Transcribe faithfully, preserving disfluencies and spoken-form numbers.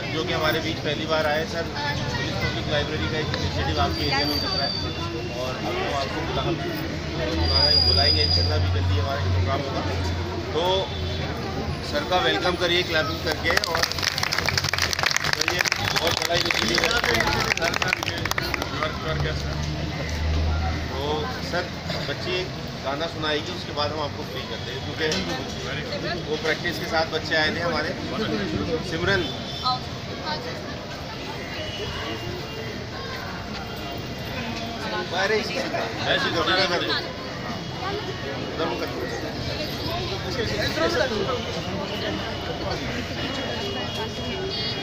जो कि हमारे बीच पहली बार आए। सर, पुलिस पब्लिक लाइब्रेरी का एक इनिशिएटिव आपके एरिया में चल रहा है और अब तो आपको बुला बुलाएंगे इंशाल्लाह भी जल्दी हमारा प्रोग्राम होगा। तो सर का वेलकम करिए क्लैपिंग करके। और ये बहुत बड़ा इनिशिएटिव है सर। तो सर बच्ची गाना सुनाएगी, उसके बाद हम आपको फ्री करते हैं क्योंकि वो प्रैक्टिस के साथ बच्चे आए थे हमारे। सिमरन बारे ऐसी कर